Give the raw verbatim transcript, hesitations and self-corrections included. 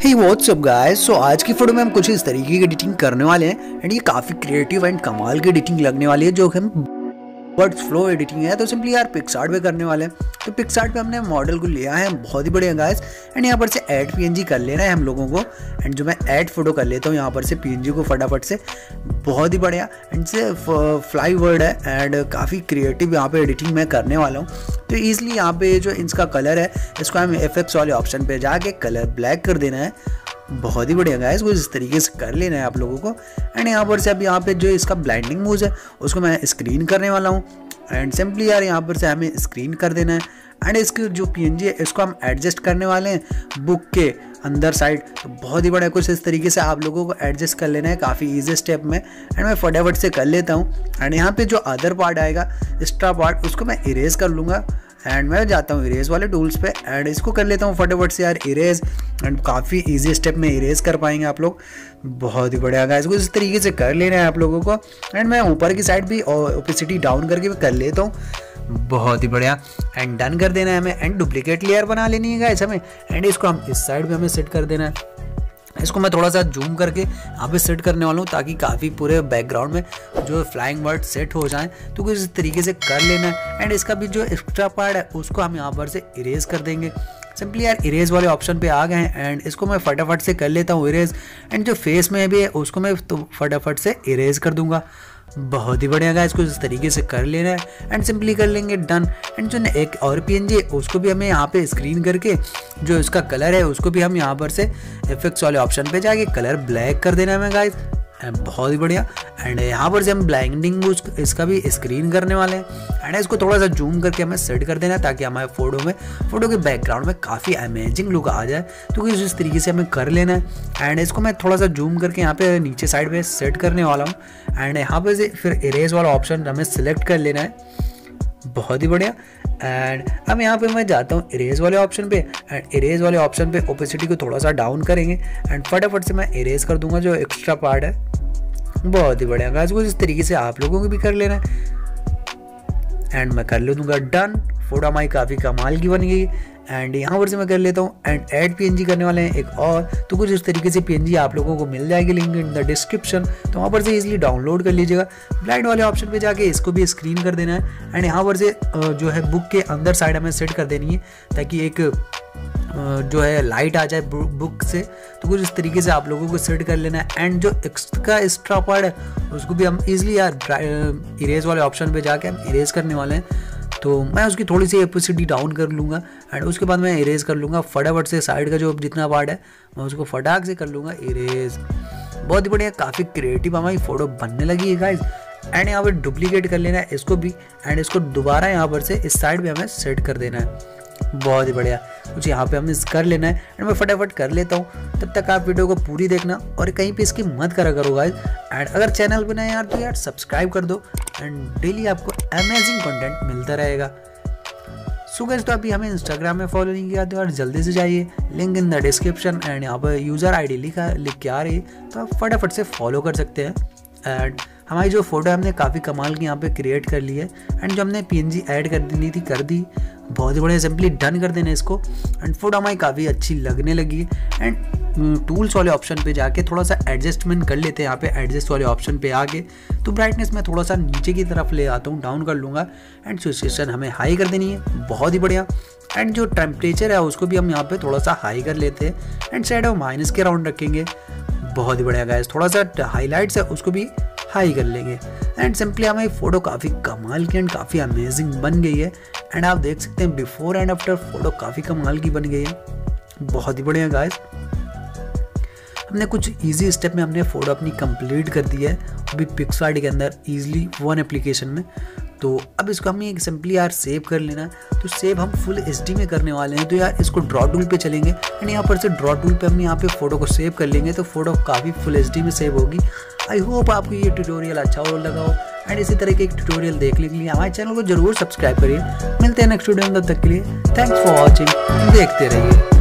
हे WhatsApp guys. सो आज की photo में हम कुछ इस तरीके की एडिटिंग करने वाले हैं एंड ये काफ़ी क्रिएटिव एंड कमाल की एडिटिंग लगने वाली है जो हम वर्ड फ्लो एडिटिंग है। तो सिंपली यार पिक्सआर्ट पे करने वाले हैं। तो पिक्सआर्ट पे हमने मॉडल को लिया है, बहुत ही बढ़िया गाइस। एंड यहाँ पर से ऐड पीएनजी कर लेना है हम लोगों को। एंड जो मैं ऐड फोटो कर लेता हूँ यहाँ पर से पीएनजी को फटाफट से, बहुत ही बढ़िया। एंड से फ्लाई वर्ड है एंड काफ़ी क्रिएटिव यहाँ पे एडिटिंग मैं करने वाला हूँ। तो ईजिली यहाँ पे जो इसका कलर है इसको हम एफएक्स वाले ऑप्शन पे जाके कलर ब्लैक कर देना है। बहुत ही बढ़िया गाइस, कुछ इस तरीके से कर लेना है आप लोगों को। एंड यहाँ पर से अब यहाँ पे जो इसका ब्लाइंडिंग मूव है उसको मैं स्क्रीन करने वाला हूँ। एंड सिंपली यार यहाँ पर से हमें स्क्रीन कर देना है। एंड इसकी जो पीएनजी है इसको हम एडजस्ट करने वाले हैं बुक के अंदर साइड। तो बहुत ही बड़ा कुछ इस तरीके से आप लोगों को एडजस्ट कर लेना है काफ़ी इजी स्टेप में। एंड मैं फटाफट से कर लेता हूँ। एंड यहाँ पे जो अदर पार्ट आएगा एक्स्ट्रा पार्ट उसको मैं इरेज कर लूँगा। एंड मैं जाता हूँ इरेज वाले टूल्स पे एंड इसको कर लेता हूँ फटाफट से यार इरेज। एंड काफ़ी इजी स्टेप में इरेज कर पाएंगे आप लोग। बहुत ही बढ़िया गाइस, इसको इस तरीके से कर लेना है आप लोगों को। एंड मैं ऊपर की साइड भी ओपेसिटी डाउन करके भी कर लेता हूँ। बहुत ही बढ़िया। एंड डन कर देना है हमें। एंड डुप्लीकेट लेयर बना लेनी है गाइस हमें। एंड इसको हम इस साइड भी हमें सेट कर देना है। इसको मैं थोड़ा सा जूम करके यहाँ पे सेट करने वाला हूँ ताकि काफ़ी पूरे बैकग्राउंड में जो फ्लाइंग बर्ड सेट हो जाए। तो कुछ इस तरीके से कर लेना है। एंड इसका भी जो एक्स्ट्रा पार्ट है उसको हम यहाँ पर से इरेज कर देंगे। सिंपली यार इरेज वाले ऑप्शन पे आ गए हैं एंड इसको मैं फटाफट से कर लेता हूँ इरेज। एंड जो फेस में भी है उसको मैं तो फटाफट से इरेज कर दूंगा। बहुत ही बढ़िया गाइस, इसको इस तरीके से कर लेना है एंड सिंपली कर लेंगे डन। एंड जो एक और पीएनजी है उसको भी हमें यहाँ पे स्क्रीन करके जो इसका कलर है उसको भी हम यहाँ पर से इफेक्ट्स वाले ऑप्शन पे जाके कलर ब्लैक कर देना है हमें गाइस। बहुत ही बढ़िया। एंड यहाँ पर से हम ब्लाइंडिंग इसका भी स्क्रीन करने वाले हैं। एंड इसको थोड़ा सा जूम करके हमें सेट कर देना है ताकि हमारे फोटो में फोटो के बैकग्राउंड में काफ़ी अमेजिंग लुक आ जाए। तो कुछ इस तरीके से हमें कर लेना है। एंड इसको मैं थोड़ा सा जूम करके यहाँ पे नीचे साइड पे सेट करने वाला हूँ। एंड यहाँ पे से फिर इरेज वाला ऑप्शन हमें सिलेक्ट कर लेना है। बहुत ही बढ़िया। एंड अब यहाँ पे मैं जाता हूँ इरेज वाले ऑप्शन पे। एंड इरेज वाले ऑप्शन पे ओपेसिटी को थोड़ा सा डाउन करेंगे एंड फटाफट से मैं इरेज कर दूंगा जो एक्स्ट्रा पार्ट है। बहुत ही बढ़िया गाइस, कुछ इस तरीके से आप लोगों को भी कर लेना है। एंड मैं कर ले दूंगा डन। फोटो हमारी काफ़ी कमाल की बन गई। एंड यहाँ पर से मैं कर लेता हूँ एंड ऐड पीएनजी करने वाले हैं एक और। तो कुछ इस तरीके से पीएनजी आप लोगों को मिल जाएगी, लिंक इन द डिस्क्रिप्शन। तो वहाँ पर से इजीली डाउनलोड कर लीजिएगा। ब्लाइंड वाले ऑप्शन पे जाके इसको भी स्क्रीन कर देना है। एंड यहाँ पर से जो है बुक के अंदर साइड हमें सेट कर देनी है ताकि एक जो है लाइट आ जाए बुक से। तो कुछ इस तरीके से आप लोगों को सेट कर लेना है। एंड जो एक्स्ट्रा एक्स्ट्रा पार्ट है उसको भी हम इजीली यार इरेज वाले ऑप्शन पे जाके हम इरेज करने वाले हैं। तो मैं उसकी थोड़ी सी ओपेसिटी डाउन कर लूँगा एंड उसके बाद मैं इरेज कर लूँगा फटाफट से। साइड का जो जितना पार्ट है मैं उसको फटाक से कर लूँगा इरेज। बहुत ही बढ़िया, काफ़ी क्रिएटिव हमारी फोटो बनने लगी है गाइस। एंड यहाँ पर डुप्लीकेट कर लेना है इसको भी। एंड इसको दोबारा यहाँ पर से इस साइड भी हमें सेट कर देना है। बहुत ही बढ़िया, कुछ यहाँ पे हमें कर लेना है। एंड मैं फटाफट कर लेता हूँ। तब तक आप वीडियो को पूरी देखना और कहीं पे इसकी मत करा करो गाइस। एंड अगर चैनल पे नए यार तो यार सब्सक्राइब कर दो। एंड डेली आपको अमेजिंग कंटेंट मिलता रहेगा। सो गाइस, तो अभी हमें इंस्टाग्राम में फॉलो नहीं किया तो यार जल्दी से जाइए, link in the description. And यहाँ पर यूज़र आई डी लिखा लिख के आ रही है तो आप फटाफट से फॉलो कर सकते हैं। एंड हमारी जो फोटो है हमने काफ़ी कमाल की यहाँ पे क्रिएट कर ली है। एंड जो हमने पीएनजी ऐड कर दी थी कर दी। बहुत ही बढ़िया, सिंपली डन कर देना इसको। एंड फोटो हमारी काफ़ी अच्छी लगने लगी है। एंड टूल्स वाले ऑप्शन पे जाके थोड़ा सा एडजस्टमेंट कर लेते हैं। यहाँ पे एडजस्ट वाले ऑप्शन पे आके तो ब्राइटनेस में थोड़ा सा नीचे की तरफ ले आता हूँ, डाउन कर लूँगा। एंड सिचुएशन हमें हाई कर देनी है। बहुत ही बढ़िया। एंड जो टेम्परेचर है उसको भी हम यहाँ पे थोड़ा सा हाई कर लेते हैं। एंड साइड ऑफ माइनस के राउंड रखेंगे। बहुत ही बढ़िया गाइस, थोड़ा सा हाईलाइट्स है उसको भी हाई कर लेंगे। एंड सिंपली हमारी फोटो काफ़ी कमाल की एंड काफ़ी अमेजिंग बन गई है। एंड आप देख सकते हैं बिफोर एंड आफ्टर फोटो काफ़ी कमाल की बन गई है। बहुत ही बढ़िया गाइस, हमने कुछ इजी स्टेप में हमने फोटो अपनी कंप्लीट कर दी है अभी पिक्सआर्ट के अंदर इजीली वन एप्लीकेशन में। तो अब इसको हमें एक सिंपली यार सेव कर लेना है। तो सेव हम फुल एचडी में करने वाले हैं। तो यार इसको ड्रॉ टूल पे चलेंगे एंड यहाँ पर से ड्रॉ टूल पे हम यहाँ पे फोटो को सेव कर लेंगे तो फोटो काफ़ी फुल एचडी में सेव होगी। आई होप आपको ये ट्यूटोरियल अच्छा हो लगा हो। एंड इसी तरह के एक ट्यूटोरियल देखने के लिए हमारे चैनल को जरूर सब्सक्राइब करिए। मिलते हैं नेक्स्ट वीडियो में, तब तक के लिए थैंक्स फॉर वॉचिंग। देखते रहिए।